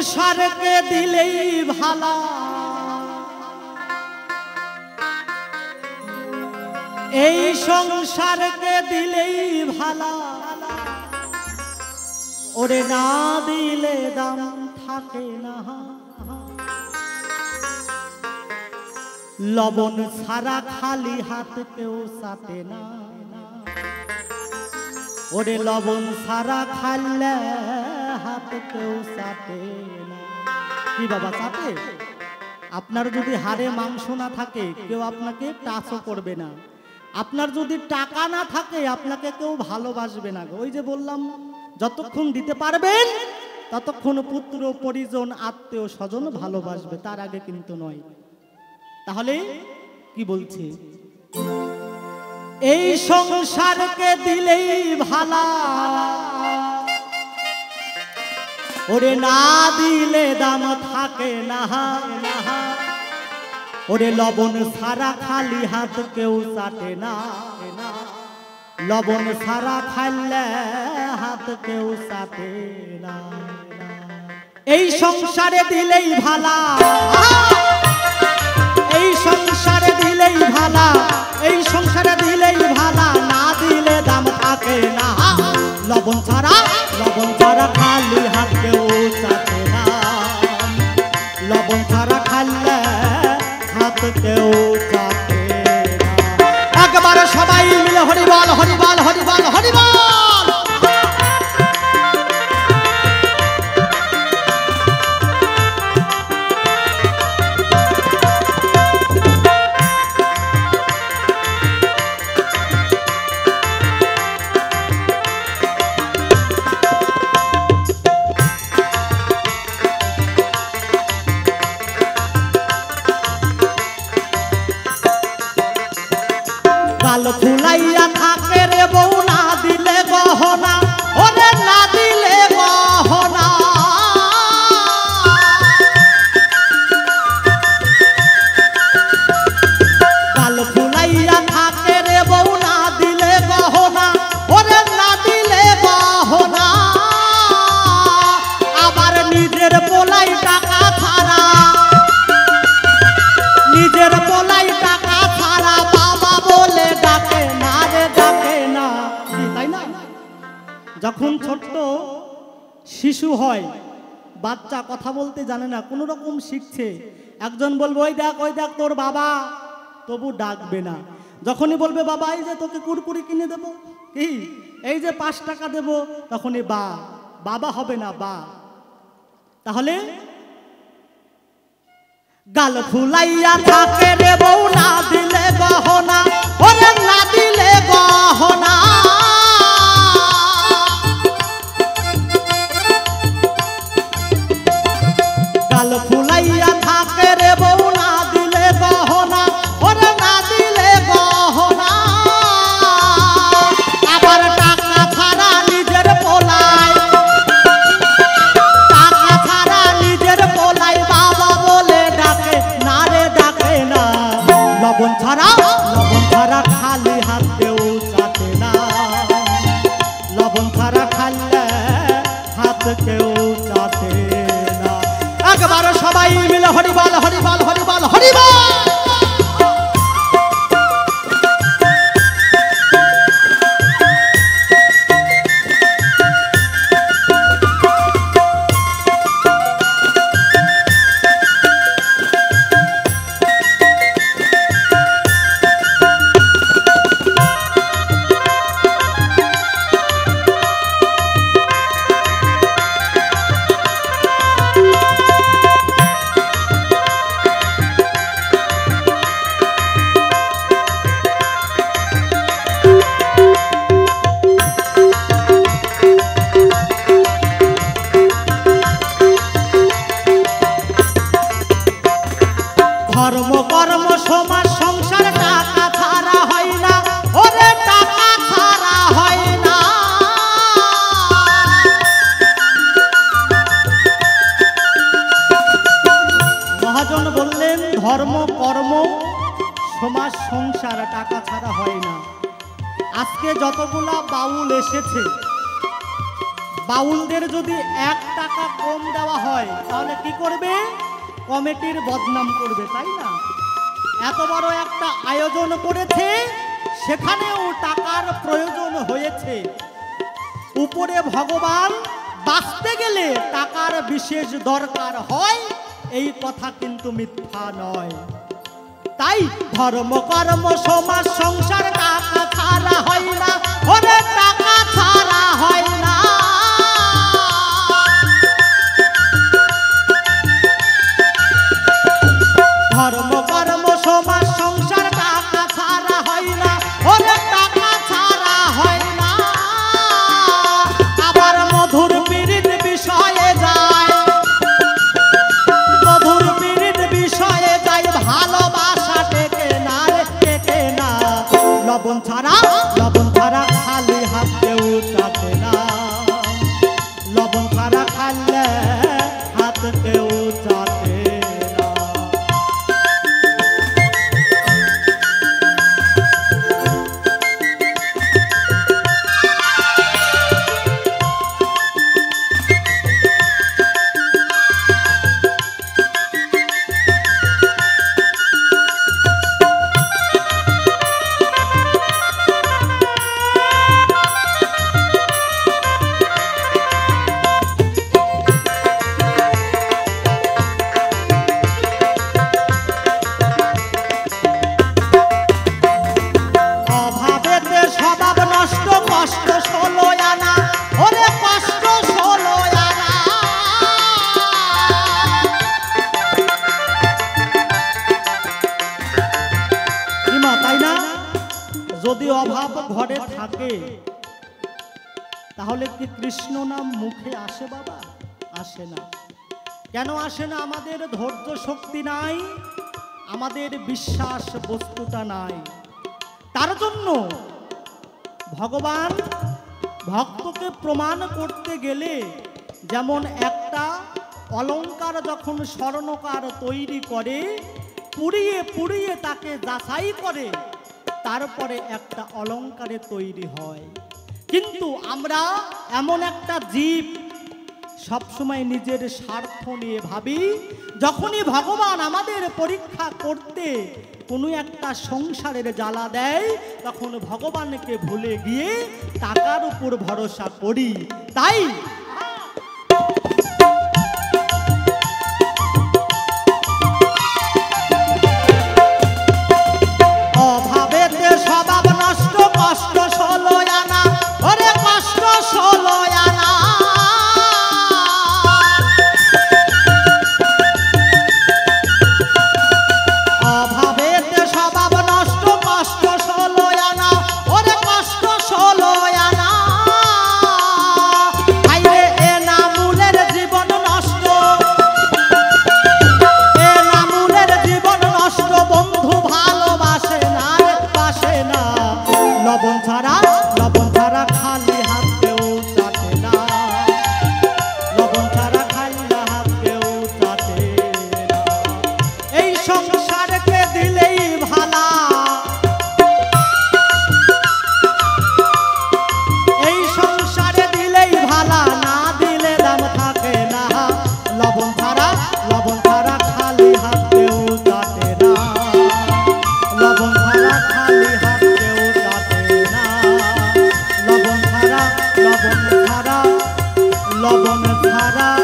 সংসারকে দিলেই ভালা, এই সংসারকে দিলেই ভালা, ওরে না দিলে দাম থাকে না। লবণ ছাড়া খালি হাত কেউ চাটে না, ওরে লবণ ছাড়া খাইলে হাত কেউ চাটে না। কি বাবা চাটে? আপনার যদি হাড়ে মাংস না থাকে কেউ আপনাকে টাচও করবে না, আপনার যদি টাকা না থাকে আপনাকে কেউ ভালোবাসবে না। ওই যে বললাম, যতক্ষণ দিতে পারবেন ততক্ষণ পুত্র পরিজন আত্মীয় স্বজন ভালোবাসবে, তার আগে কিন্তু নয়। তাহলে কি বলছে? এই সংসারকে দিলেই ভালা, ওরে না দিলে দাম থাকে না। ওরে লবণ ছাড়া খালি হাত কেউ চাটে না, লবণ ছাড়া খাইলে হাত কেউ চাটে না। এই সংসারে দিলেই ভালা, এই সংসারে দিলেই ভালা, এই সংসারে দিলেই ভালা, না দিলে দাম থাকে না। লবণ ছাড়া খালি হাত কেউ চাটে না, লবণ ছাড়া খাইলে হাত কেউ চাটে না। একবারে সবাই মিলে হরিবল হরিবল হরিবল হরিবল। গাল ফুলাইয়া থাকে রে বউ, না দিলে গহনা, ওরে না দিলে গহনা। গাল ফুলাইয়া থাকে রে বউ, না দিলে গহনা, ওরে না দিলে গহনা। আবার নিজের পোলাই টাকা ছাড়া, নিজের পোলাই টাকা ছাড়া বাবা বলে ডাকে না রে, ডাকে না, তাই না? যখন ছোট্ট শিশু হয়, বাচ্চা কথা বলতে জানে না, কোনো রকম শিখছে, একজন বলবে ওই দেখ তোর বাবা, তবু ডাকবে না। যখনই বলবে বাবা এই যে তোকে কুরকুরি কিনে দেবো, কি এই যে 5 টাকা দেবো, তখনই বাবা হবে না, বা। তাহলে গাল ফুলাইয়া থাকে রে বউ, না দিলে গহনা, ওরে না দিলে গহনা। গাল ফুলাইয়া থাকে রে বউ, না দিলে গহনা, ওরে না দিলে গহনা। আবার টাকা ছাড়া নিজের পোলাই, টাকা ছাড়া নিজের পোলাই বাবা বলে ডাকে না রে, ডাকে না। লবণ ছাড়া খালি হাত কেউ চাটে না, লবণ ছাড়া খাইলে হাত কেউ চাটে না। একবার সবাই মিলে হরিবল হরিবল হরিবল হরিবল। ধর্ম কর্ম সমাজ সংসার টাকা ছাড়া হয় না, ওরে টাকা ছাড়া হয় না। মহাজন বললেন ধর্ম কর্ম সমাজ সংসার টাকা ছাড়া হয় না। আজকে যতগুলা বাউল এসেছে, বাউলদের যদি 1 টাকা কম দেওয়া হয় তাহলে কি করবে? কমিটির বদনাম করবে, তাই না? এত বড় একটা আয়োজন করেছে, সেখানেও টাকার প্রয়োজন হয়েছে। উপরে ভগবান বাঁচতে গেলে টাকার বিশেষ দরকার হয়, এই কথা কিন্তু মিথ্যা নয়। তাই ধর্ম কর্ম সমাজ সংসার টাকা ছাড়া হয় না, ওরে টাকা ছাড়া হয় না। ধর্ম কর্ম সমাজ সংসার টাকা ছাড়া হয় না, ওরে টাকা ছাড়া হয় না। আবার মধুর পীড়িত বিষয়ে যায়, মধুর পীড়িত বিষয়ে যায়, ভালোবাসা টেকে না রে, টেকে না। লবণ ছাড়া খালি হাত কেউ চাটে না, লবণ ছাড়া খাইলে হাত কেউ চাটে না। যদি অভাব ঘরে থাকে তাহলে কি কৃষ্ণ নাম মুখে আসে বাবা? আসে না। কেন আসে না? আমাদের ধৈর্য শক্তি নাই, আমাদের বিশ্বাস বস্তুটা নাই। তার জন্য ভগবান ভক্তকে প্রমাণ করতে গেলে যেমন একটা অলংকার যখন স্বর্ণকার তৈরি করে, পুড়িয়ে পুড়িয়ে তাকে যাচাই করে, তারপরে একটা অলংকারে তৈরি হয়। কিন্তু আমরা এমন একটা জীব, সবসময় নিজের স্বার্থ নিয়ে ভাবি। যখনই ভগবান আমাদের পরীক্ষা করতে কোনো একটা সংসারের জ্বালা দেয়, তখন ভগবানকে ভুলে গিয়ে টাকার উপর ভরসা করি। তাই অভাবেতে স্বভাব নষ্ট, কষ্ট ষোলো আনা, ওরে কষ্ট ষোলো আনা। অভাবেতে স্বভাব নষ্ট, কষ্ট ষোলো আনা, ওরে কষ্ট ষোলো আনা। আইরে এ নামুলের জীবন নষ্ট, এ নামুলের জীবন নষ্ট, বন্ধু ভালোবাসে না, বাসে না। লবণ ছাড়া খালি হাত কেউ চাটে না, লবণ ছাড়া খালি হাত কেউ চাটে না। এই সংসারকে দিলেই ভালা, এই সংসারে দিলেই ভালা, না দিলে দাম থাকে না। লবণ ছাড়া খালি হাত কেউ চাটে না, লবণ ছাড়া খালি হাত কেউ চাটে না। লবণ ছাড়া